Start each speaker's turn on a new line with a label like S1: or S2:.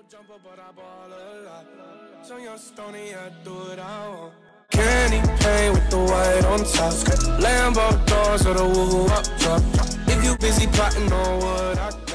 S1: jumper, but I ball a lot. So young Stoney, I do what I want. Candy paint with the white on top. Lambo doors or the woo up top. If you busy plotting on what I